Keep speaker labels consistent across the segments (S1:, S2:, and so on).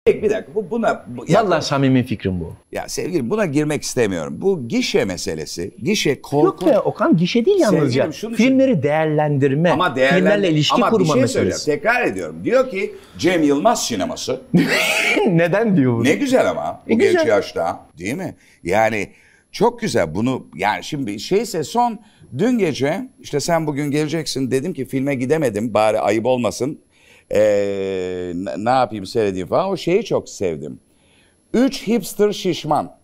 S1: Bir dakika
S2: Vallahi samimi fikrim bu.
S1: Ya sevgilim buna girmek istemiyorum. Bu gişe meselesi. Gişe korkunç.
S2: Yok be Okan, gişe değil yalnızca. Filmleri değerlendirme.
S1: Ama
S2: filmlerle ilişki kurma
S1: bir şey
S2: meselesi.
S1: Tekrar ediyorum. Diyor ki Cem Yılmaz sineması.
S2: Neden diyor bunu?
S1: Ne güzel ama. Bu genç
S2: güzel.
S1: yaşta. Değil mi? Yani çok güzel bunu. Yani şimdi dün gece işte sen bugün geleceksin. Dedim ki filme gidemedim. Bari ayıp olmasın. Ne yapayım seyredeyim falan. O şeyi çok sevdim. 3 hipster şişman.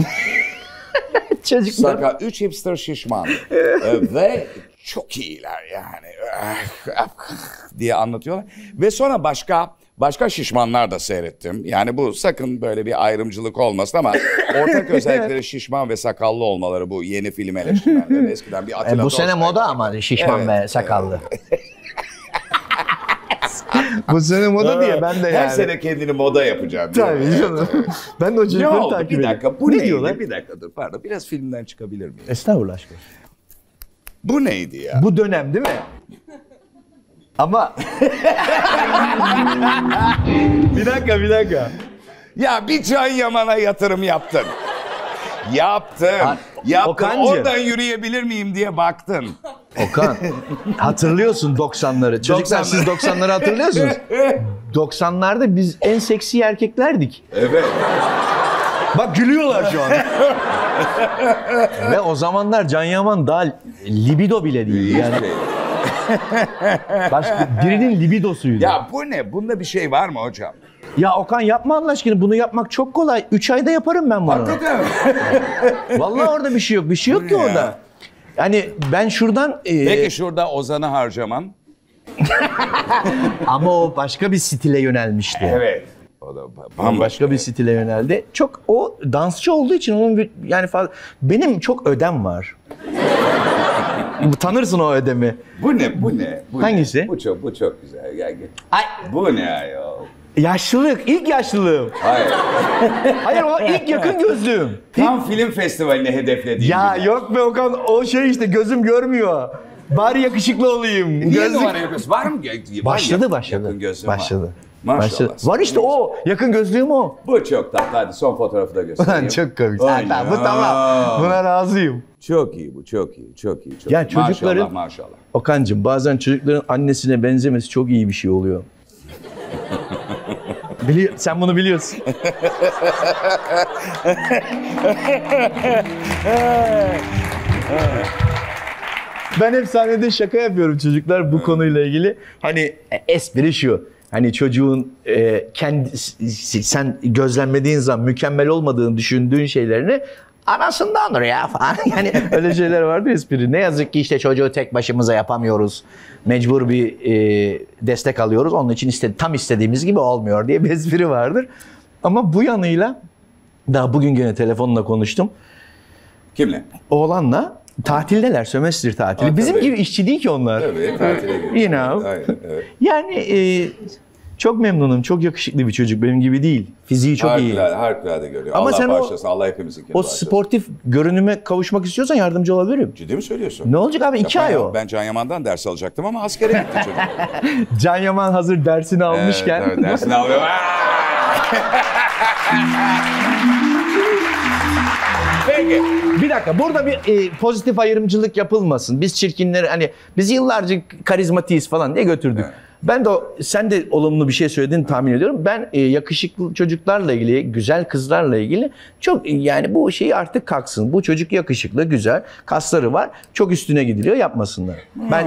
S2: Çocuklar.
S1: 3 hipster şişman. Ve çok iyiler yani. diye anlatıyorlar. Ve sonra başka şişmanlar da seyrettim. Yani bu sakın böyle bir ayrımcılık olmasın ama ortak özellikleri şişman ve sakallı olmaları bu yeni film eleştirmenleri. Eskiden bir Atilla
S2: Bu sene moda ama şişman ve sakallı. Bu sene moda diye ben de yani.
S1: Her sene kendini moda yapacağım.
S2: Tabii canım. Ben de o çocukları takip ediyorum.
S1: Bir dakika bu neydi?
S2: Diyorlar?
S1: Bir dakika dur pardon. Biraz filmden çıkabilir miyim?
S2: Estağfurullah aşkım.
S1: Bu neydi ya?
S2: Bu dönem değil mi? Ama... bir dakika.
S1: Ya bir Can Yaman'a yatırım yaptın. Yaptın.
S2: Okancığım.
S1: Oradan yürüyebilir miyim diye baktın.
S2: Okan, hatırlıyorsun 90'ları. Çocuklar siz 90'ları hatırlıyorsunuz. 90'larda biz en seksi erkeklerdik.
S1: Evet.
S2: Bak gülüyorlar şu an. Ve o zamanlar Can Yaman daha libido bile değil. Yani. Başka birinin libidosuydu.
S1: Ya bu ne? Bunda bir şey var mı hocam?
S2: Ya Okan yapma Allah aşkına. Bunu yapmak çok kolay. 3 ayda yaparım ben bunu.
S1: Hakikaten mi?
S2: Vallahi orada bir şey yok. Bir şey yok ki orada. Yani ben şuradan...
S1: Peki şurada Ozan'ı harcaman?
S2: Ama o başka bir stile yönelmişti.
S1: Evet. O da
S2: Başka bir stile yöneldi. Çok o dansçı olduğu için onun yani benim çok ödem var. Tanırsın o ödemi.
S1: Bu ne?
S2: Hangisi?
S1: Ne? Bu çok güzel. Gel.
S2: Ay.
S1: Bu ne ayol?
S2: Yaşlılık, ilk yaşlılığım.
S1: Hayır.
S2: Hayır o ilk yakın gözlüğüm.
S1: Tam film festivaline hedeflediğim
S2: Ya
S1: gibi.
S2: yok be Okan, o şey işte gözüm görmüyor. Bari yakışıklı olayım.
S1: Niye numara yapıyorsun? Var mı?
S2: Başladı.
S1: Yakın gözlüğüm
S2: Başladı.
S1: Maşallah.
S2: Başladı. Var işte o. Yakın gözlüğüm o.
S1: Bu çok tatlı. Hadi son fotoğrafı da göstereyim.
S2: Çok komik. Bu tamam. Buna razıyım.
S1: Çok iyi bu. Çok iyi.
S2: Ya çocukların...
S1: Maşallah.
S2: Okan'cığım bazen çocukların annesine benzemesi çok iyi bir şey oluyor. Sen bunu biliyorsun. Ben hep sahnede şaka yapıyorum çocuklar bu konuyla ilgili. Hani espri şu. Hani çocuğun sen gözlemlediğin zaman mükemmel olmadığını düşündüğün şeylerini anasındandır ya falan. Yani öyle şeyler vardı espri. Ne yazık ki işte çocuğu tek başımıza yapamıyoruz. Mecbur bir destek alıyoruz. Onun için tam istediğimiz gibi olmuyor diye bir espri vardır. Ama bu yanıyla daha bugün gene telefonla konuştum.
S1: Kimle?
S2: Oğlanla tatildeler, sömestr tatili.
S1: Aa,
S2: bizim
S1: tabii.
S2: gibi işçi değil ki onlar.
S1: Tabii tatile gidiyor.
S2: You know.
S1: Aynen, evet.
S2: Yani çok memnunum. Çok yakışıklı bir çocuk. Benim gibi değil. Fiziği çok iyi.
S1: Harikulade görüyor.
S2: Ama
S1: Allah
S2: sen
S1: bağışlasın. Allah hepimizinkini
S2: o
S1: bağışlasın.
S2: sportif görünüme kavuşmak istiyorsan yardımcı olabilirim.
S1: Ciddi mi söylüyorsun?
S2: Ne olacak abi? 2 ay o.
S1: Ben Can Yaman'dan ders alacaktım ama askere gitti çocuk.
S2: Can Yaman hazır dersini almışken.
S1: Evet, dersini alıyor.
S2: Peki. Bir dakika. Burada bir pozitif ayrımcılık yapılmasın. Biz çirkinleri hani biz yıllarca karizmatiyiz falan diye götürdük. Evet. Ben de sen de olumlu bir şey söylediğini tahmin ediyorum. Ben yakışıklı çocuklarla ilgili, güzel kızlarla ilgili çok yani bu şeyi artık kalksın. Bu çocuk yakışıklı, güzel, kasları var. Çok üstüne gidiliyor, yapmasınlar. Ben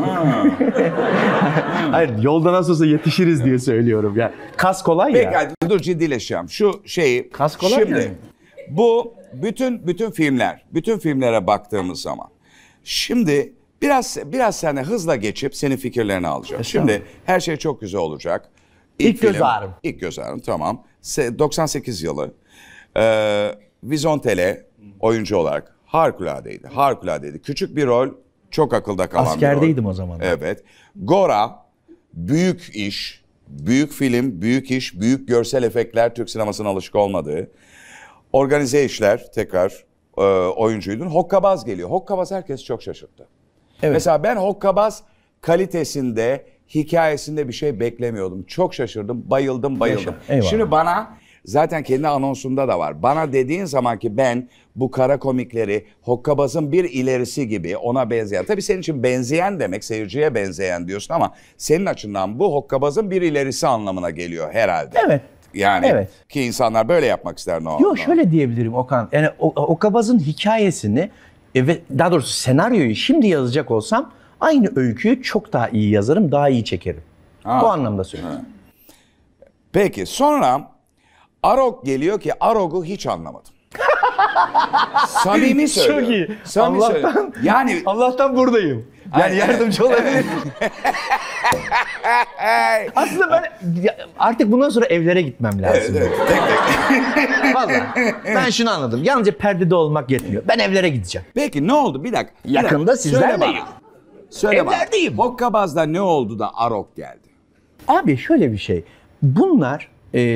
S2: hayır, yolda nasıl olsa yetişiriz diye söylüyorum ya. Kas kolay ya.
S1: Peki dur ciddileşeceğim. Şu şeyi
S2: kas kolay
S1: şimdi
S2: yani.
S1: Bu bütün filmlere baktığımız zaman şimdi biraz sene hızla geçip senin fikirlerini alacağım. Şimdi her şey çok güzel olacak.
S2: İlk göz ağrım.
S1: İlk göz ağrım tamam. 98 yılı. Vizontele oyuncu olarak harikuladeydi. Küçük bir rol, çok akılda kalan bir rol.
S2: Askerdeydim o zaman.
S1: Evet. Gora, büyük iş, büyük film, büyük iş, büyük görsel efektler, Türk sinemasının alışık olmadığı. Organize işler, tekrar oyuncuydun. Hokkabaz geliyor. Hokkabaz herkes çok şaşırttı. Evet. Mesela ben Hokkabaz kalitesinde hikayesinde bir şey beklemiyordum. Çok şaşırdım, bayıldım.
S2: Eyvallah.
S1: Şimdi bana zaten kendi anonsunda da var. Bana dediğin zaman ki ben bu kara komikleri Hokkabaz'ın bir ilerisi gibi ona benzeyen. Tabii senin için benzeyen demek seyirciye benzeyen diyorsun ama senin açından bu Hokkabaz'ın bir ilerisi anlamına geliyor herhalde.
S2: Evet.
S1: Yani
S2: Evet.
S1: ki insanlar böyle yapmak ister ne olur.
S2: Yok şöyle diyebilirim Okan. Yani Hokkabaz'ın hikayesini ve daha doğrusu senaryoyu şimdi yazacak olsam aynı öyküyü çok daha iyi yazarım, daha iyi çekerim.
S1: Ha.
S2: O anlamda söylüyorum.
S1: Peki sonra Arog geliyor ki Arog'u hiç anlamadım. Samimi söylüyorum.
S2: Çok iyi.
S1: Samimi söylüyorum. Yani
S2: Allah'tan buradayım. Yani yardımcı olabilirim. Aslında ben artık bundan sonra evlere gitmem lazım.
S1: evet, tek.
S2: Vallahi ben şunu anladım. Yalnızca perdede olmak yetmiyor. Ben evlere gideceğim.
S1: Peki ne oldu? Bir dakika.
S2: Yakında sizlerleyim.
S1: Söyle bana.
S2: Evlerdeyim.
S1: Hokkabaz'da ne oldu da Arog geldi?
S2: Abi şöyle bir şey. Bunlar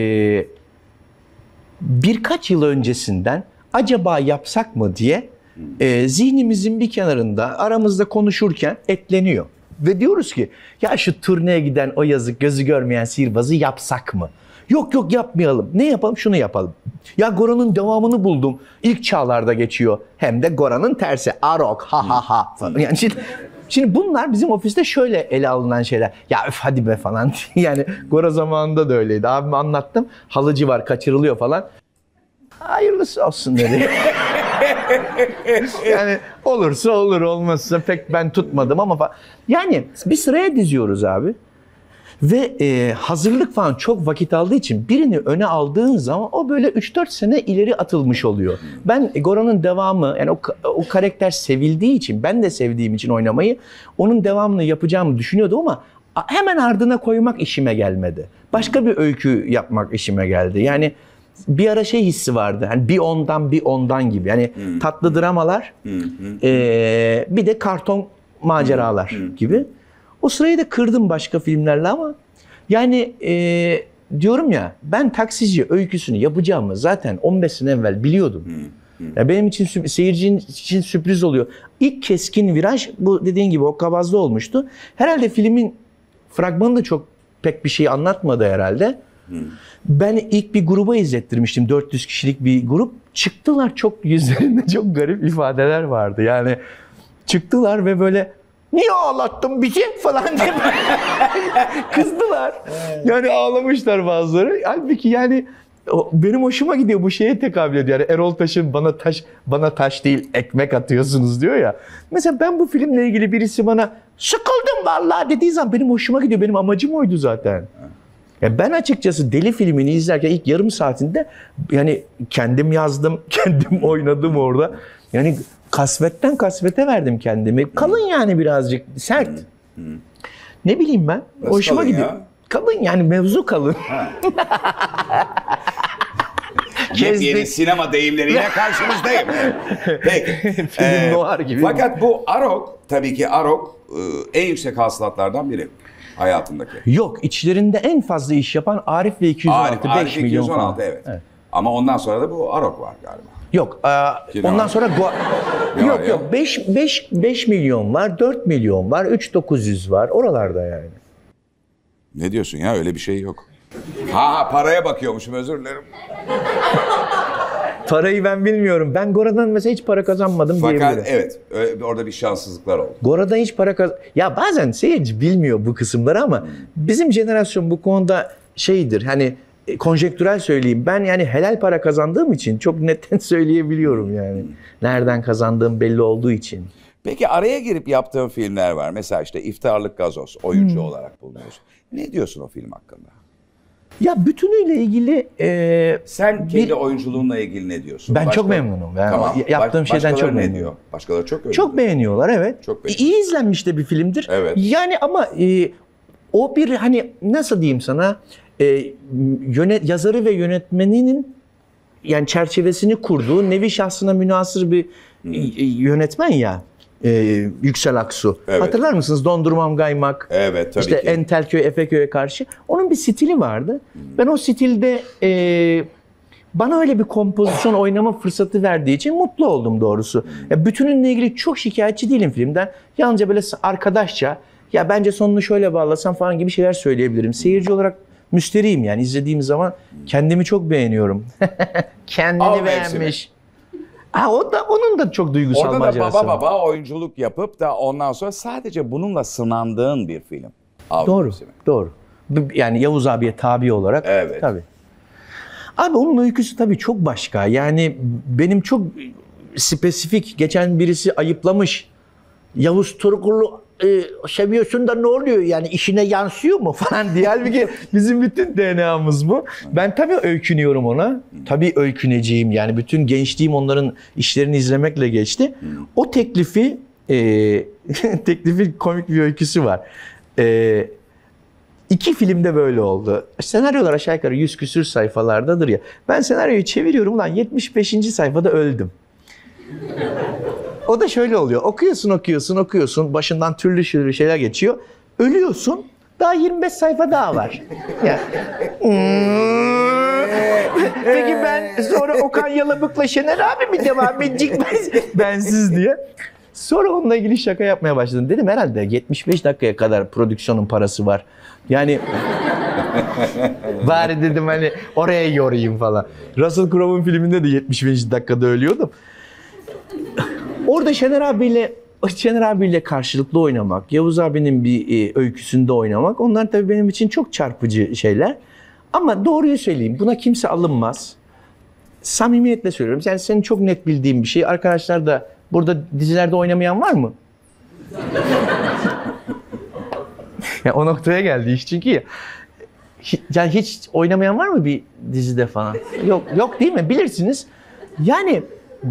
S2: birkaç yıl öncesinden acaba yapsak mı diye zihnimizin bir kenarında aramızda konuşurken etleniyor. Ve diyoruz ki ya şu turneye giden o yazık gözü görmeyen sihirbazı yapsak mı? Yok yapmayalım. Ne yapalım? Şunu yapalım. Ya Gora'nın devamını buldum. İlk çağlarda geçiyor. Hem de Gora'nın tersi. Arog ha falan. Yani şimdi bunlar bizim ofiste şöyle ele alınan şeyler. Ya öf hadi be falan. Yani Gora zamanında da öyleydi. Abime anlattım. Halıcı var kaçırılıyor falan. Hayırlısı olsun dedi. Yani olursa olur, olmazsa pek ben tutmadım ama falan. Yani bir sıraya diziyoruz abi. Ve hazırlık falan çok vakit aldığı için birini öne aldığın zaman o böyle 3-4 sene ileri atılmış oluyor. Ben Gora'nın devamı, yani o karakter sevildiği için, ben de sevdiğim için oynamayı, onun devamını yapacağımı düşünüyordum ama hemen ardına koymak işime gelmedi. Başka bir öykü yapmak işime geldi. Yani bir ara şey hissi vardı. Hani bir ondan gibi. Yani tatlı dramalar, bir de karton maceralar gibi. O sırayı da kırdım başka filmlerle ama yani diyorum ya ben Taksici öyküsünü yapacağımı zaten 15 sene evvel biliyordum. Ya benim için seyircinin için sürpriz oluyor. İlk keskin viraj bu dediğin gibi Hokkabaz'da olmuştu. Herhalde filmin fragmanı da pek bir şey anlatmadı herhalde. Ben ilk bir gruba izlettirmiştim. 400 kişilik bir grup. Çıktılar çok yüzlerinde çok garip ifadeler vardı. Yani çıktılar ve böyle niye ağlattın bizi falan diye kızdılar. Yani ağlamışlar bazıları. Halbuki yani benim hoşuma gidiyor bu şeye tekabül ediyor. Yani Erol Taş'ın bana taş değil ekmek atıyorsunuz diyor ya. Mesela ben bu filmle ilgili birisi bana sıkıldım vallahi dediği zaman benim hoşuma gidiyor. Benim amacım oydu zaten. Ya ben açıkçası Deli filmini izlerken ilk yarım saatinde yani kendim yazdım, kendim oynadım orada. Yani kasvetten kasvete verdim kendimi. Kalın yani birazcık sert. Ne bileyim ben.
S1: Nasıl
S2: hoşuma gidiyor.
S1: ya?
S2: Kalın yani mevzu kalın.
S1: Yepyeni sinema deyimleriyle karşınızdayım. Peki.
S2: Film noir gibi.
S1: Fakat bu Arog, tabii ki Arog en yüksek hasılatlardan biri hayatındaki.
S2: Yok, içlerinde en fazla iş yapan Arif ve 216, 5 milyon
S1: 216
S2: falan.
S1: evet. Ama ondan sonra da bu Arog var galiba.
S2: Yok,
S1: Yine
S2: ondan
S1: var.
S2: sonra
S1: Ne var ya?
S2: yok 5 milyon var, 4 milyon var, 3.900 var. Oralarda yani.
S1: Ne diyorsun ya, öyle bir şey yok. Ha paraya bakıyormuşum, özür dilerim.
S2: Parayı ben bilmiyorum. Ben Gora'dan mesela hiç para kazanmadım
S1: Fakat
S2: diyebilirim.
S1: evet, orada bir şanssızlıklar oldu.
S2: Gora'dan hiç para Ya bazen seyirci bilmiyor bu kısımları ama bizim jenerasyon bu konuda şeydir. Hani konjektürel söyleyeyim. Ben yani helal para kazandığım için çok netten söyleyebiliyorum yani. Nereden kazandığım belli olduğu için.
S1: Peki araya girip yaptığın filmler var. Mesela işte İftarlık Gazoz, oyuncu olarak bulunuyorsun. Ne diyorsun o film hakkında?
S2: Ya bütünüyle ilgili
S1: Sen kendi oyunculuğunla ilgili ne diyorsun?
S2: ben çok memnunum. Ben yaptığım şeyden çok
S1: Başkaları ne
S2: memnunum.
S1: diyor? Başkaları çok övüyor.
S2: Çok beğeniyorlar evet.
S1: Çok beğeniyor.
S2: İyi izlenmiş de bir filmdir.
S1: Evet.
S2: Yani ama o bir hani nasıl diyeyim sana yazarı ve yönetmeninin yani çerçevesini kurduğu nevi şahsına münhasır bir yönetmen ya. Yüksel Aksu.
S1: Evet.
S2: Hatırlar mısınız? Dondurmam Gaymak.
S1: Evet tabii
S2: işte
S1: ki.
S2: Entelköy, Efeköy'e karşı. Onun bir stili vardı. Ben o stilde bana öyle bir kompozisyon oynama fırsatı verdiği için mutlu oldum doğrusu. Ya bütününle ilgili çok şikayetçi değilim filmden. Yalnızca böyle arkadaşça ya bence sonunu şöyle bağlasam falan gibi şeyler söyleyebilirim. Seyirci olarak müsterihim yani izlediğim zaman kendimi çok beğeniyorum. Kendini
S1: Av
S2: beğenmiş.
S1: mevsimi.
S2: O da onun da çok duygusal
S1: Orada da
S2: macerası
S1: baba
S2: var.
S1: baba oyunculuk yapıp da ondan sonra sadece bununla sınandığın bir film. Av
S2: Doğru,
S1: mevsimi.
S2: doğru. Yani Yavuz abiye tabi olarak.
S1: Evet.
S2: Tabii. Abi onun öyküsü tabii çok başka. Yani benim çok spesifik. Geçen birisi ayıplamış. Yavuz Turgul'u seviyorsun da ne oluyor? Yani işine yansıyor mu falan diye. Halbuki bizim bütün DNA'mız bu. Ben tabii öykünüyorum ona. Tabii öyküneceğim. Yani bütün gençliğim onların işlerini izlemekle geçti. O teklifin komik bir öyküsü var. 2 filmde böyle oldu. Senaryolar aşağı yukarı 100 küsür sayfalardadır ya. Ben senaryoyu çeviriyorum lan 75. sayfada öldüm. O da şöyle oluyor. Okuyorsun. Başından türlü şeyler geçiyor. Ölüyorsun. Daha 25 sayfa daha var. Yani. Peki ben sonra Okan Yalabık'la Şener abi mi devam edecek bensiz diye. Sonra onunla ilgili şaka yapmaya başladım. Dedim herhalde 75 dakikaya kadar prodüksiyonun parası var. Yani bari dedim hani oraya yorayım falan. Russell Crowe'un filminde de 75 dakikada ölüyordum. Orada Şener abiyle karşılıklı oynamak, Yavuz abinin bir öyküsünde oynamak, onlar tabii benim için çok çarpıcı şeyler. Ama doğruyu söyleyeyim, buna kimse alınmaz. Samimiyetle söylüyorum. Yani senin çok net bildiğin bir şey. Arkadaşlar da burada dizilerde oynamayan var mı? Ya o noktaya geldi iş çünkü ya. Yani hiç oynamayan var mı bir dizide falan? Yok değil mi? Bilirsiniz. Yani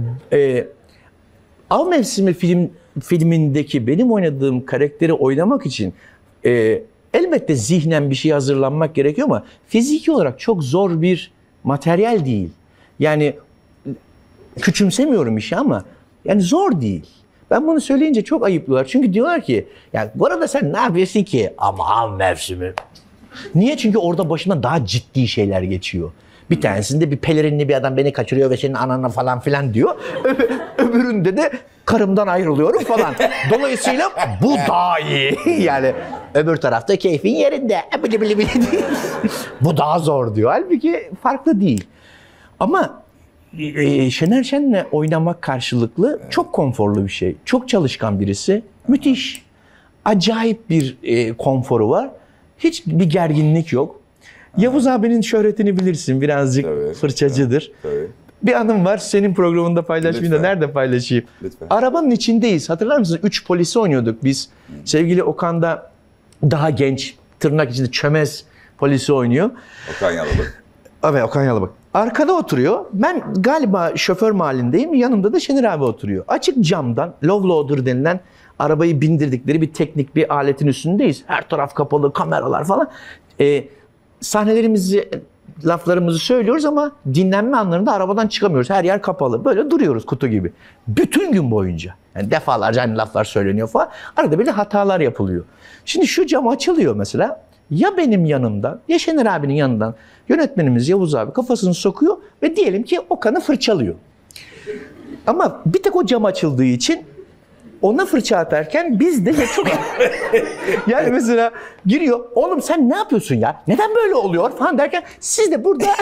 S2: Av Mevsimi filmindeki benim oynadığım karakteri oynamak için elbette zihnen bir şey hazırlanmak gerekiyor ama fiziki olarak çok zor bir materyal değil. Yani küçümsemiyorum işi ama yani zor değil. Ben bunu söyleyince çok ayıplıyorlar. Çünkü diyorlar ki ya bu arada sen ne yapıyorsun ki? Ama Av Mevsimi. Niye? Çünkü orada başından daha ciddi şeyler geçiyor. Bir tanesinde bir pelerinli bir adam beni kaçırıyor ve senin anana falan filan diyor. Öbüründe de karımdan ayrılıyorum falan. Dolayısıyla bu daha iyi. Yani öbür tarafta keyfin yerinde. Bili bili bili. Bu daha zor diyor. Halbuki farklı değil. Ama Şener Şen'le oynamak karşılıklı çok konforlu bir şey. Çok çalışkan birisi. Müthiş. Acayip bir konforu var. Hiç bir gerginlik yok. Yavuz abinin şöhretini bilirsin. Birazcık
S1: Tabii,
S2: fırçacıdır.
S1: Tabii.
S2: Bir anım var. Senin programında paylaşmayayım da
S1: Lütfen.
S2: nerede paylaşayım?
S1: Lütfen.
S2: Arabanın içindeyiz. Hatırlar mısınız? 3 polisi oynuyorduk biz. Sevgili Okan da daha genç, tırnak içinde çömez polisi oynuyor.
S1: Okan Yalabık.
S2: Evet, Okan Yalabık. Arkada oturuyor. Ben galiba şoför mahallindeyim. Yanımda da Şener abi oturuyor. Açık camdan low loader denilen arabayı bindirdikleri bir teknik bir aletin üstündeyiz. Her taraf kapalı, kameralar falan. Sahnelerimizi, laflarımızı söylüyoruz ama dinlenme anlarında arabadan çıkamıyoruz. Her yer kapalı. Böyle duruyoruz kutu gibi. Bütün gün boyunca. Yani defalarca aynı laflar söyleniyor falan. Arada bir de hatalar yapılıyor. Şimdi şu cam açılıyor mesela. Ya benim yanımdan ya Şener abinin yanından yönetmenimiz Yavuz abi kafasını sokuyor ve diyelim ki Okan'ı fırçalıyor. Ama bir tek o cam açıldığı için ona fırça atarken biz de çok... Yani mesela giriyor, oğlum sen ne yapıyorsun ya? Neden böyle oluyor falan derken siz de burada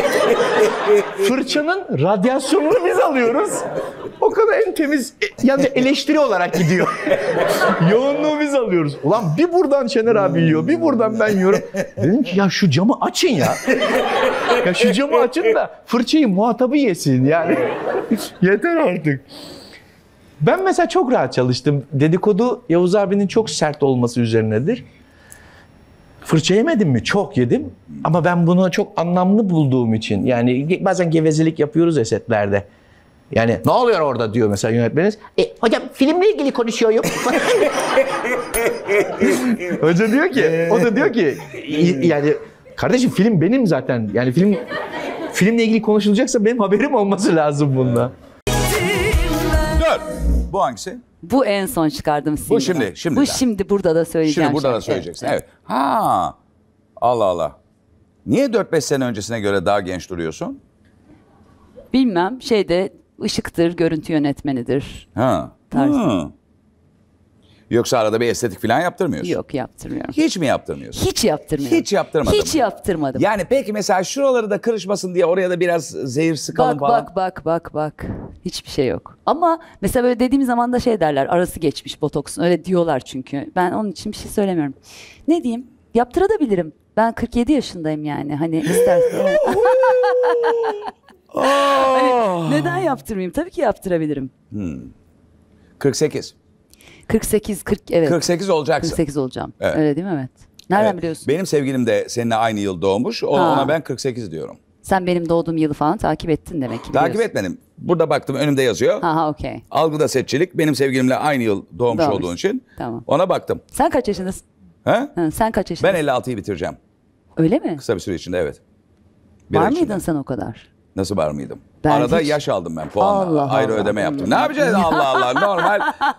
S2: fırçanın radyasyonunu biz alıyoruz. O kadar en temiz yani eleştiri olarak gidiyor. Yoğunluğu biz alıyoruz. Ulan bir buradan Şener abi yiyor, bir buradan ben yiyorum. Dedim ki ya şu camı açın ya. Ya şu camı açın da fırçayı muhatabı yesin yani. Yeter artık. Ben mesela çok rahat çalıştım. Dedikodu Yavuz abinin çok sert olması üzerinedir. Fırça yemedim mi? Çok yedim. Ama ben bunu çok anlamlı bulduğum için. Yani bazen gevezelik yapıyoruz ya setlerde. Yani ne oluyor orada diyor mesela yönetmeniniz. Hocam filmle ilgili konuşuyorum. Hoca diyor ki, o da diyor ki yani kardeşim film benim zaten. Yani filmle ilgili konuşulacaksa benim haberim olması lazım bunda.
S1: Dur. Bu hangisi?
S3: Bu en son çıkardım single.
S1: Bu şimdi.
S3: Bu şimdi burada da söyleyeceğim.
S1: Şimdi burada da
S3: şarkı.
S1: söyleyeceksin. Evet. Ha. Allah Allah. Niye 4-5 sene öncesine göre daha genç duruyorsun?
S3: Bilmem ışıktır, görüntü yönetmenidir.
S1: Ha.
S3: Tarzı.
S1: Hı. Yoksa arada bir estetik falan yaptırmıyorsun.
S3: Yok, yaptırmıyorum.
S1: Hiç mi yaptırmıyorsun?
S3: Hiç yaptırmıyorum.
S1: Hiç yaptırmadın
S3: Hiç
S1: mı?
S3: yaptırmadım.
S1: Yani peki mesela şuraları da kırışmasın diye oraya da biraz zehir sıkalım falan.
S3: Bak. Hiçbir şey yok. Ama mesela böyle dediğim zaman da şey derler. Arası geçmiş botoksun. Öyle diyorlar çünkü. Ben onun için bir şey söylemiyorum. Ne diyeyim? Yaptırabilirim. Ben 47 yaşındayım yani. Hani istersen. Hani neden yaptırmayayım? Tabii ki yaptırabilirim.
S1: 48.
S3: 48, 40 evet.
S1: 48 olacaksın.
S3: 48 olacağım.
S1: Evet.
S3: Öyle değil mi? Evet. Nereden
S1: Evet.
S3: biliyorsun?
S1: Benim sevgilim de seninle aynı yıl doğmuş. Ona ben 48 diyorum.
S3: Sen benim doğduğum yılı falan takip ettin demek ki.
S1: Takip
S3: biliyorsun.
S1: etmedim. Burada baktım önümde yazıyor.
S3: Ha okey.
S1: Algıda seçicilik. Benim sevgilimle aynı yıl doğmuş
S3: Doğmuş.
S1: olduğun için
S3: Tamam.
S1: ona baktım.
S3: Sen kaç yaşındasın?
S1: He?
S3: Ha, sen kaç
S1: Ben
S3: yaşındasın?
S1: 56'yı bitireceğim.
S3: Öyle mi?
S1: Kısa bir süre içinde evet. Bir
S3: Var
S1: ay içinde.
S3: mıydın sen o kadar?
S1: Nasıl var mıydım?
S3: Ben
S1: Arada
S3: hiç-
S1: yaş aldım ben puanla.
S3: Allah
S1: Ayrı
S3: Allah.
S1: ödeme yaptım. Ne yapacağız Allah Allah normal.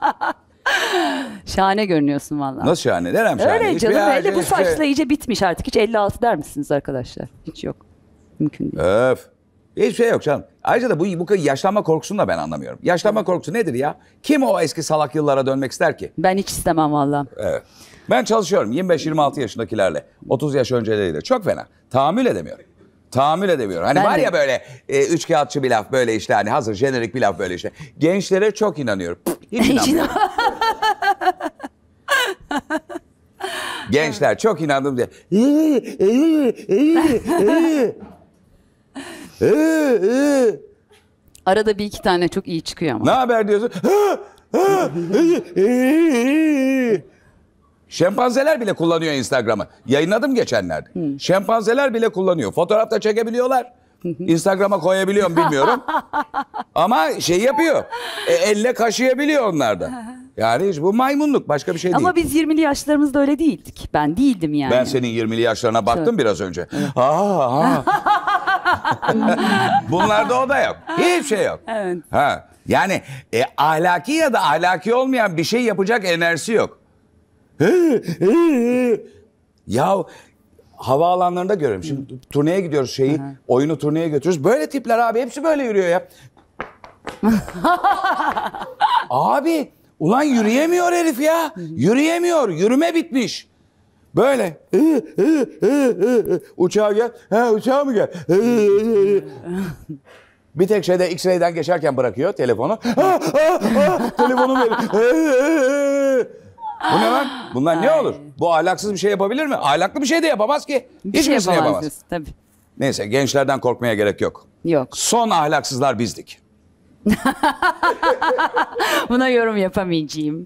S3: Şahane görünüyorsun vallahi.
S1: Nasıl şahane? Nerem şahane?
S3: Öyle
S1: Hiçbir
S3: canım. Hele bu
S1: hiçbir şey-
S3: saçla iyice bitmiş artık. Hiç 56 der misiniz arkadaşlar? Hiç yok. Mümkün değil.
S1: Öf. Hiçbir şey yok canım. Ayrıca da bu yaşlanma korkusunu da ben anlamıyorum. Yaşlanma korkusu nedir ya? Kim o eski salak yıllara dönmek ister ki?
S3: Ben hiç istemem vallahi.
S1: Evet. Ben çalışıyorum 25-26 yaşındakilerle. 30 yaş önceleriyle. Çok fena. Tahammül edemiyorum. Tahammül edemiyorum. Hani
S3: Ben
S1: var
S3: de.
S1: ya böyle üçkağıtçı bir laf böyle işte hani hazır jenerik bir laf böyle işte. Gençlere çok inanıyorum. Hiç inanmıyorum. Gençler çok inandım diye.
S3: Arada bir iki tane çok iyi çıkıyor ama.
S1: Ne haber diyorsun? Şempanzeler bile kullanıyor Instagram'ı. Yayınladım geçenlerde. Şempanzeler bile kullanıyor. Fotoğraf da çekebiliyorlar. Instagram'a koyabiliyorum bilmiyorum. Ama şey yapıyor. Elle kaşıyabiliyor onlar da. Yani hiç bu maymunluk başka bir şey değil.
S3: Ama biz 20'li yaşlarımızda öyle değildik. Ben değildim yani.
S1: Ben senin 20'li yaşlarına baktım biraz önce. Bunlarda o da yok. Hiçbir şey yok.
S3: Evet.
S1: Ha. Yani ahlaki ya da ahlaki olmayan bir şey yapacak enerjisi yok. Ya havaalanlarında görüyorum. Şimdi turneye gidiyoruz oyunu turneye götürüyoruz. Böyle tipler abi hepsi böyle yürüyor ya. Abi ulan yürüyemiyor herif ya. Yürüyemiyor. Yürüme bitmiş. Böyle. Uçağa gel. Ha uçağa mı gel? Bir tek şeyde X-ray'den geçerken bırakıyor telefonu. Telefonu verin. Bu ne lan? Bunlar ne olur? Bu ahlaksız bir şey yapabilir mi? Ahlaklı bir şey de yapamaz ki.
S3: Bir şey
S1: Hiçbirisini yapamaz.
S3: yapamazsınız, tabii.
S1: Neyse gençlerden korkmaya gerek yok.
S3: Yok.
S1: Son ahlaksızlar bizdik.
S3: Buna yorum yapamayacağım.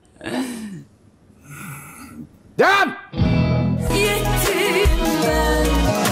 S1: Devam!
S4: Yettim ben,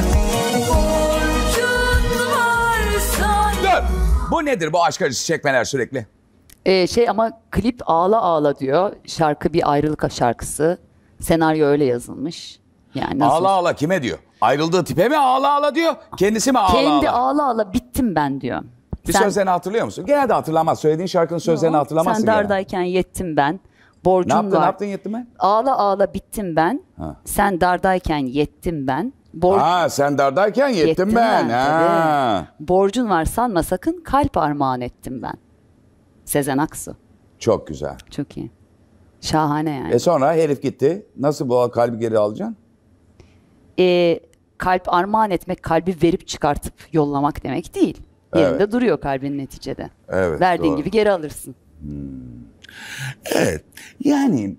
S4: borcun var sana.
S1: Dur! Bu nedir bu aşk acısı çekmeler sürekli?
S3: Ama klip ağla ağla diyor. Şarkı bir ayrılık şarkısı. Senaryo öyle yazılmış. Yani nasıl?
S1: Ağla ağla kime diyor? Ayrıldığı tipe mi ağla ağla diyor? Kendisi mi ağla
S3: Kendi
S1: ağla?
S3: ağla ağla bittim ben diyor.
S1: Bir sözlerini hatırlıyor musun? Genelde hatırlamaz. Söylediğin şarkının sözlerini hatırlamazsın.
S3: Sen
S1: genelde.
S3: dardayken yettim ben. Borcun
S1: Ne yaptın?
S3: var.
S1: Ne yaptın yettin mi?
S3: Ağla ağla bittim ben.
S1: Ha.
S3: Sen dardayken yettim ben.
S1: Ha sen dardayken yettim ben. Ha.
S3: tabii. Borcun var sanma sakın kalp armağan ettim ben. Sezen Aksu.
S1: Çok güzel.
S3: Çok iyi. Şahane yani.
S1: Sonra herif gitti. Nasıl bu kalbi geri alacaksın?
S3: Kalp armağan etmek kalbi verip çıkartıp yollamak demek değil. Yerinde duruyor kalbin neticede.
S1: Evet,
S3: Verdiğin
S1: doğru.
S3: gibi geri alırsın.
S1: Evet. Yani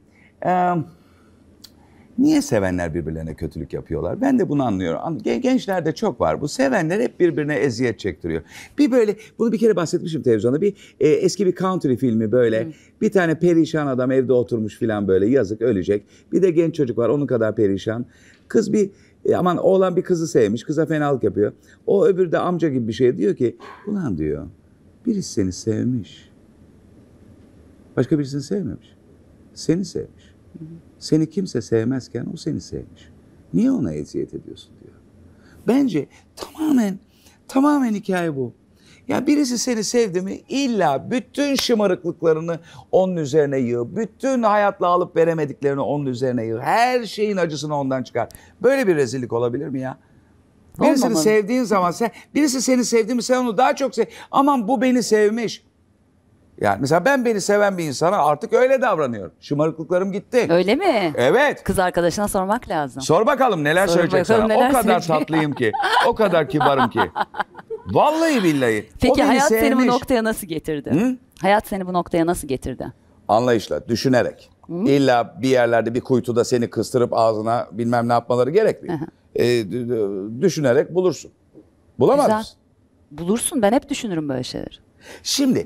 S1: niye sevenler birbirlerine kötülük yapıyorlar? Ben de bunu anlıyorum. Gençlerde çok var bu. Sevenler hep birbirine eziyet çektiriyor. Bir böyle, bunu bir kere bahsetmişim televizyonda. Bir eski bir country filmi böyle. Bir tane perişan adam evde oturmuş filan böyle yazık ölecek. Bir de genç çocuk var onun kadar perişan. Kız aman oğlan bir kızı sevmiş. Kıza fenalık yapıyor. O öbürü de amca gibi bir şey diyor ki ulan diyor birisi seni sevmiş. Başka birisini sevmemiş. Seni sevmiş. Seni kimse sevmezken o seni sevmiş. Niye ona eziyet ediyorsun diyor. Bence tamamen hikaye bu. Ya birisi seni sevdi mi illa bütün şımarıklıklarını onun üzerine yığ. Bütün hayatla alıp veremediklerini onun üzerine yığ. Her şeyin acısını ondan çıkar. Böyle bir rezillik olabilir mi ya? Birisini sevdiğin zaman birisi seni sevdi mi sen onu daha çok sev. Aman bu beni sevmiş. Yani mesela ben beni seven bir insana artık öyle davranıyorum. Şımarıklıklarım gitti.
S3: Öyle mi?
S1: Evet.
S3: Kız arkadaşına sormak lazım.
S1: Sor bakalım neler
S3: Sor
S1: söyleyecek
S3: bakalım
S1: sana.
S3: neler
S1: O kadar
S3: söyleyecek.
S1: tatlıyım ki. O kadar kibarım ki. Vallahi billahi. O
S3: Peki
S1: beni
S3: hayat seni bu
S1: sevmiş.
S3: noktaya nasıl getirdi?
S1: Hı?
S3: Hayat seni bu noktaya nasıl getirdi?
S1: Anlayışla, düşünerek. İlla bir yerlerde bir kuytuda seni kıstırıp ağzına bilmem ne yapmaları gerekmiyor. Düşünerek bulursun. Bulamaz
S3: Güzel.
S1: mısın?
S3: Bulursun. Ben hep düşünürüm böyle şeyler.
S1: Şimdi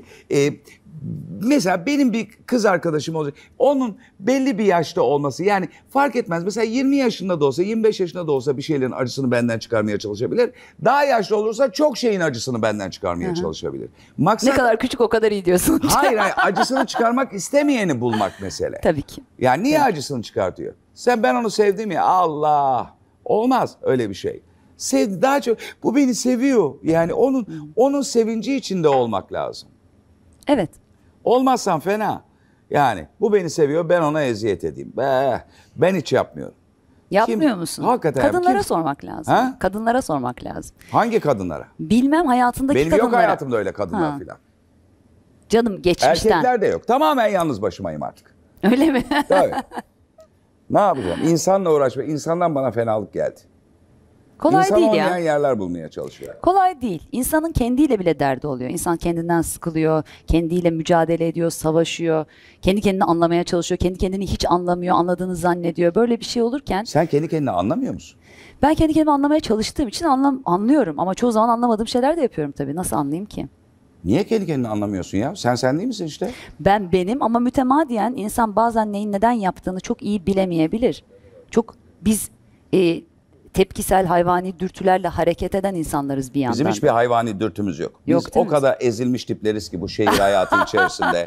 S1: mesela benim bir kız arkadaşım olacak. Onun belli bir yaşta olması yani fark etmez. Mesela 20 yaşında da olsa 25 yaşında da olsa bir şeylerin acısını benden çıkarmaya çalışabilir. Daha yaşlı olursa çok şeyin acısını benden çıkarmaya çalışabilir. Maksat,
S3: Ne kadar küçük o kadar iyi diyorsun.
S1: hayır acısını çıkarmak istemeyeni bulmak mesele.
S3: Tabii ki.
S1: Yani niye acısını çıkartıyor? Ben onu sevdim ya Allah. Olmaz öyle bir şey. Daha çok bu beni seviyor. Yani onun sevinci içinde olmak lazım.
S3: Evet.
S1: Olmazsan fena. Yani bu beni seviyor ben ona eziyet edeyim. Ben hiç yapmıyorum.
S3: Yapmıyor
S1: Kim?
S3: musun?
S1: Hakikaten
S3: Kadınlara
S1: kim?
S3: sormak lazım.
S1: Ha?
S3: Kadınlara sormak lazım.
S1: Hangi kadınlara?
S3: Bilmem hayatındaki
S1: Benim
S3: kadınlara.
S1: yok hayatımda öyle kadınlar
S3: Ha.
S1: filan.
S3: Canım geçmişten.
S1: Erkekler de yok. Tamamen yalnız başımayım artık.
S3: Öyle mi?
S1: Tabii. Ne yapacağım? İnsanla uğraşmak. İnsandan bana fenalık geldi.
S3: Kolay
S1: İnsan
S3: değil
S1: olmayan
S3: ya.
S1: yerler bulmaya çalışıyor.
S3: Kolay değil. İnsanın kendiyle bile derdi oluyor. İnsan kendinden sıkılıyor, kendiyle mücadele ediyor, savaşıyor, kendi kendini anlamaya çalışıyor, kendi kendini hiç anlamıyor, anladığını zannediyor. Böyle bir şey olurken
S1: Sen kendi kendini anlamıyor musun?
S3: ben kendi kendimi anlamaya çalıştığım için anlıyorum ama çoğu zaman anlamadığım şeyler de yapıyorum tabii. Nasıl anlayayım ki?
S1: Niye kendi kendini anlamıyorsun ya? Sen değil misin işte?
S3: Ben benim ama mütemadiyen insan bazen neyin neden yaptığını çok iyi bilemeyebilir. Biz tepkisel hayvani dürtülerle hareket eden insanlarız bir yandan.
S1: Bizim hiçbir hayvani dürtümüz yok. Biz
S3: Yok, değil
S1: o
S3: mi?
S1: kadar ezilmiş tipleriz ki bu şehir hayatı içerisinde.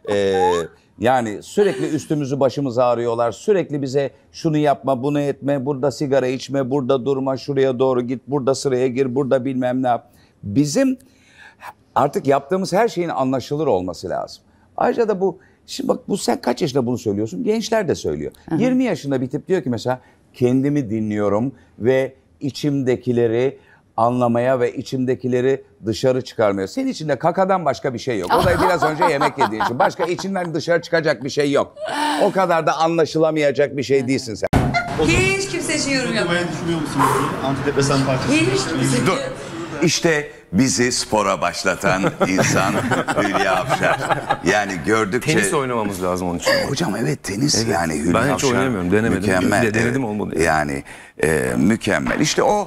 S1: Yani sürekli üstümüzü başımızı ağrıyorlar. Sürekli bize şunu yapma, bunu etme, burada sigara içme, burada durma, şuraya doğru git, burada sıraya gir, burada bilmem ne yap. Bizim artık yaptığımız her şeyin anlaşılır olması lazım. Ayrıca da şimdi bak sen kaç yaşında bunu söylüyorsun? Gençler de söylüyor. 20 yaşında bir tip diyor ki mesela kendimi dinliyorum ve içimdekileri anlamaya ve içimdekileri dışarı çıkarmıyor. Senin içinde kakadan başka bir şey yok. O da biraz önce yemek yediğin için. Başka içinden dışarı çıkacak bir şey yok. O kadar da anlaşılamayacak bir şey değilsin sen.
S4: Hiç kimse için yorum yapmıyor.
S5: Uygulamaya düşünüyor musun bunu? Antidepresan parçası.
S4: Hiç kimse.
S1: Dur. İşte bizi spora başlatan insan Hülya Avşar. Yani gördükçe...
S6: Tenis oynamamız lazım onun için.
S1: Hocam evet tenis
S6: Evet.
S1: yani Hülya
S6: Ben hiç
S1: Avşar
S6: oynayamıyorum, denemedim.
S1: Mükemmel.
S6: Denedim,
S1: evet.
S6: olmadı
S1: Yani mükemmel. İşte o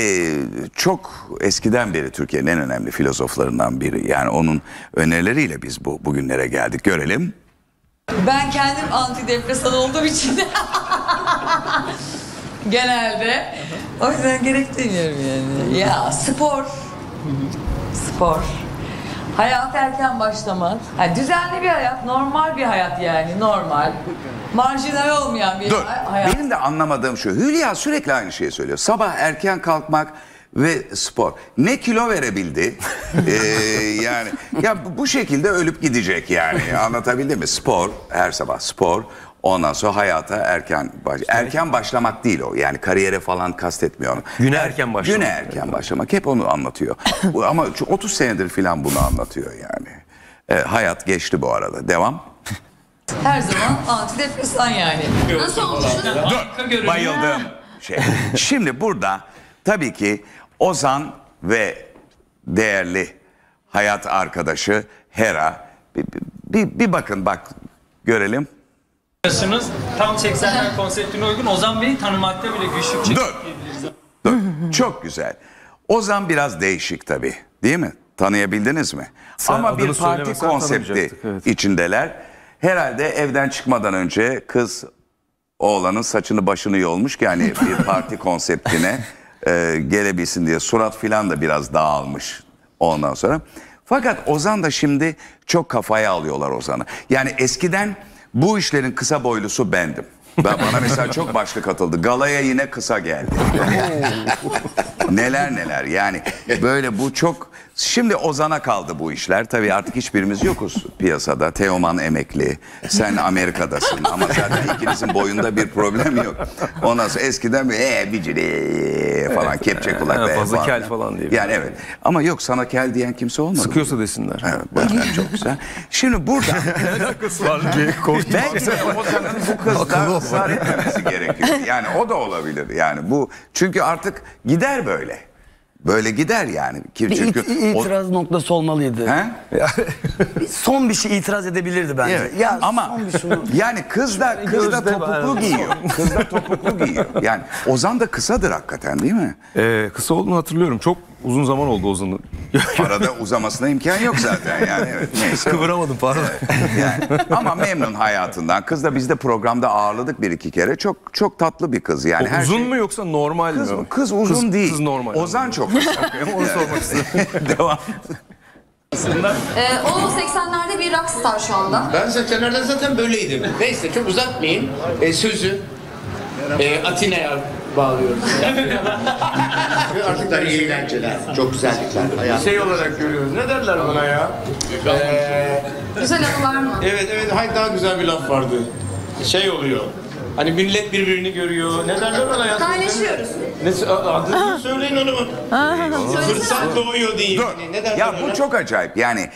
S1: çok eskiden beri Türkiye'nin en önemli filozoflarından biri. Yani onun önerileriyle biz bugünlere geldik. Görelim.
S4: Ben kendim antidepresan olduğum için genelde o yüzden gerek demiyorum yani. Ya spor. Hayat erken başlamak. Yani düzenli bir hayat, normal bir hayat yani normal. Marjinal olmayan bir
S1: Dur.
S4: hayat.
S1: Benim de anlamadığım şu. Hülya sürekli aynı şeyi söylüyor. Sabah erken kalkmak ve spor. Ne kilo verebildi? Yani ya bu şekilde ölüp gidecek yani. Anlatabildim mi? Spor, her sabah spor. Ondan sonra hayata erken başlamak değil o. Yani kariyere falan kastetmiyor onu.
S6: Güne erken başlamak.
S1: Güne erken başlamak. Hep onu anlatıyor. Ama 30 senedir falan bunu anlatıyor yani. Hayat geçti bu arada. Devam.
S4: Her zaman antidepresan yani. Nasıl olmuşsun?
S1: Dur, bayıldım. Şimdi burada tabii ki Ozan ve değerli hayat arkadaşı Hera. Bir bakın görelim.
S7: Tam 80'ler konseptine uygun. Ozan Bey'i tanımakta bile güçlük çekiyor.
S1: Dur. Çok güzel. Ozan biraz değişik tabii. Değil mi? Tanıyabildiniz mi?
S6: Sen
S1: Ama
S6: adını
S1: bir parti
S6: söylemesen
S1: konsepti
S6: tanımayacaktık, evet.
S1: içindeler. Herhalde evden çıkmadan önce kız oğlanın saçını başını yolmuş ki hani bir parti konseptine gelebilsin diye. Surat filan da biraz dağılmış ondan sonra. Fakat Ozan da şimdi çok kafaya alıyorlar Ozan'ı. Yani eskiden bu işlerin kısa boylusu bendim. Bana mesela çok başlık atıldı. Galaya yine kısa geldi. Neler yani. Böyle bu çok Şimdi Ozan'a kaldı bu işler. Tabii artık hiçbirimiz yokuz piyasada. Teoman emekli. Sen Amerika'dasın. Ama zaten ikinizin boyunda bir problem yok. Ondan sonra eskiden bicili falan kepçe kulak.
S6: Fazla kel falan diye.
S1: Yani evet. Ama yok, sana kel diyen kimse olmadı.
S6: Sıkıyorsa desinler.
S1: Evet, bu yüzden çok güzel. Şimdi burada belki de Ozan'ın bu kızda ısrar etmemesi gerekiyor. Yani o da olabilir. Yani bu çünkü artık gider böyle. Böyle gider yani. Çünkü
S8: itiraz noktası olmalıydı.
S1: He?
S8: Son bir şey itiraz edebilirdi bence.
S1: Evet.
S8: Ya
S1: Ama
S8: son bir şunu.
S1: yani kız da topuklu giyiyor. Kız da topuklu giyiyor. Yani Ozan da kısadır hakikaten, değil mi?
S6: Kısa olduğunu hatırlıyorum. Çok uzun zaman oldu Ozan'ın.
S1: Arada uzamasına imkan yok zaten yani. Evet, neyse.
S6: Kıvıramadım pardon.
S1: Yani, ama memnun hayatından. Kız da biz de programda ağırladık bir iki kere. Çok tatlı bir kız yani. Her
S6: Uzun
S1: şey...
S6: mu yoksa normal mi?
S1: Kız uzun değil.
S6: Kız normal.
S1: Ozan çok kısa.
S6: Onu sormak istedim.
S1: Devam.
S9: O 80'lerde bir rockstar şu anda.
S10: Ben 80'lerden zaten böyleydim. Neyse çok uzatmayayım. Sözü Atina'ya bağlıyoruz. Artık da eğlenceler, çok güzellikler. Şey olarak görüyoruz. Ne derler bana ya?
S9: Güzel anılar mı?
S10: Evet, hayır daha güzel bir laf vardı. Şey oluyor. Hani millet birbirini görüyor. Ne derler bana ya?
S9: Kaynaşıyoruz.
S10: Adını söyleyin onu. Fırsat doğuyor diyeyim.
S1: Dur.
S10: Ne derler
S1: Ya
S10: ona?
S1: bu çok acayip. Yani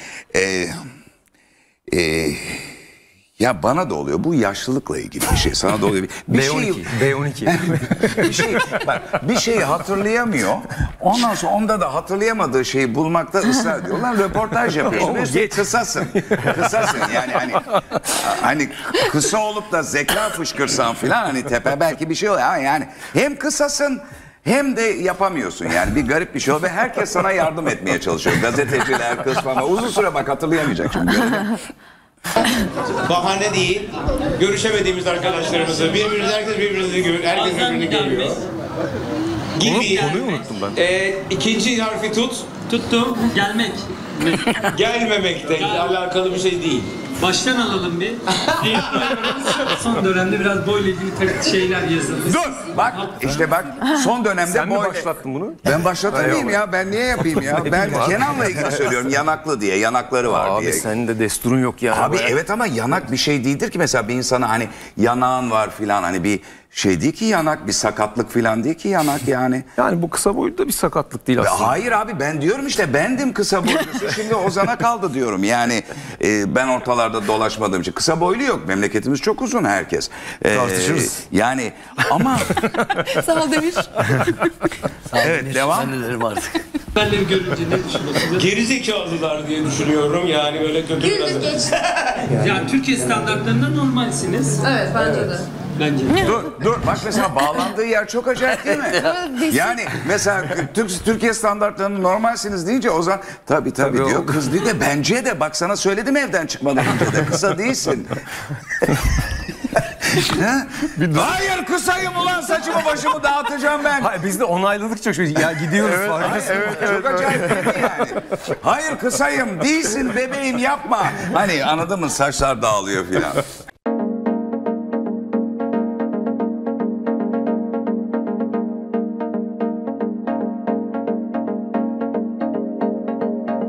S1: ya bana da oluyor. Bu yaşlılıkla ilgili bir şey. Sana da oluyor.
S6: B12.
S1: Bir şeyi hatırlayamıyor. Ondan sonra onda da hatırlayamadığı şeyi bulmakta ısrar ediyorlar. Röportaj yapıyorsun. İşte kısasın. Kısasın. Yani hani kısa olup da zeka fışkırsan filan hani tepe belki bir şey oluyor. Ama yani hem kısasın hem de yapamıyorsun yani bir garip bir şey oluyor ve herkes sana yardım etmeye çalışıyor. Gazeteciler, kız falan. Uzun süre bak hatırlayamayacak çünkü.
S10: Bahane değil. Görüşemediğimiz arkadaşlarımızı, herkes birbirini görüyor. Gibi.
S6: Konuyu unuttum ben.
S10: İkinci harfi tut.
S7: Tuttum. Gelmek.
S10: Gelmemekle alakalı bir şey değil.
S7: Baştan alalım bir. Son dönemde biraz boyla ilgili şeyler yazıldı.
S1: Dur bak işte bak son dönemde
S6: Sen mi
S1: boy...
S6: başlattın bunu?
S1: Ben başlatamayayım ya, ben niye yapayım ya? Ben Kenan'la ilgili söylüyorum, yanaklı diye, yanakları var diye.
S6: Abi senin de desturun yok ya.
S1: Abi evet ama yanak bir şey değildir ki mesela bir insana hani yanağın var filan hani bir şey değil ki yanak, bir sakatlık filan değil ki yanak yani.
S6: Yani bu kısa boyutta bir sakatlık değil aslında.
S1: Hayır abi ben diyorum işte bendim kısa boylusu şimdi Ozan'a kaldı diyorum yani ben ortalarda dolaşmadığım için kısa boylu yok, memleketimiz çok uzun herkes.
S6: Tartışırız.
S1: Yani ama
S9: Sağ ol Demir.
S1: evet devam.
S8: Annelerim artık.
S7: Benleri görünce ne düşünüyorsunuz?
S10: Gerizekalılar diye düşünüyorum yani böyle kötü biraz.
S9: Güldük geçti.
S7: Yani Türkiye standartlarında normalsiniz.
S9: Evet bence de.
S7: Bence.
S1: Dur bak mesela bağlandığı yer çok acayip değil mi? Yani mesela Türkiye standartlarını normalsiniz deyince Ozan tabii diyor. Kız değil de bence de bak sana söyledim evden çıkmadan önce de kısa değilsin. Hayır kısayım ulan, saçımı başımı dağıtacağım ben.
S6: Hayır, biz de onayladıkça şöyle ya gidiyoruz.
S1: Çok acayip değil mi yani? Hayır kısayım değilsin bebeğim yapma. Hani anladın mı, saçlar dağılıyor filan.